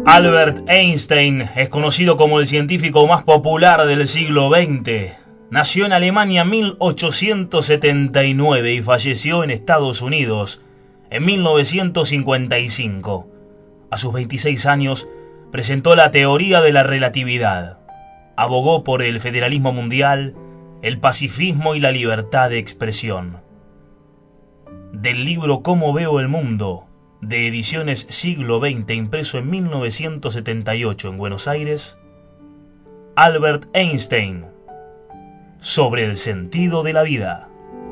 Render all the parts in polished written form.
Albert Einstein es conocido como el científico más popular del siglo XX. Nació en Alemania en 1879 y falleció en Estados Unidos en 1955. A sus 26 años presentó la teoría de la relatividad. Abogó por el federalismo mundial, el pacifismo y la libertad de expresión. Del libro Cómo veo el mundo, de Ediciones Siglo XX, impreso en 1978 en Buenos Aires, Albert Einstein, sobre el sentido de la vida.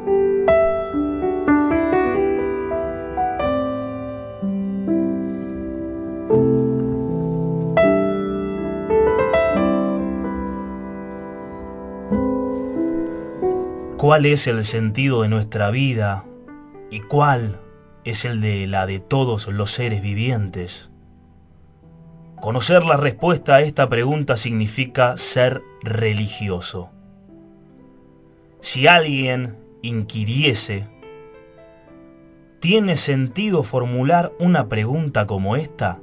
¿Cuál es el sentido de nuestra vida y cuál es el de la de todos los seres vivientes? Conocer la respuesta a esta pregunta significa ser religioso. Si alguien inquiriese, ¿tiene sentido formular una pregunta como esta?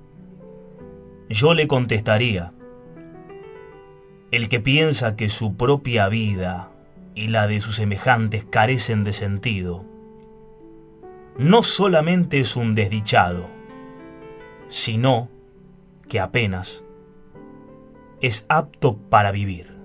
Yo le contestaría: el que piensa que su propia vida y la de sus semejantes carecen de sentido, no solamente es un desdichado, sino que apenas es apto para vivir.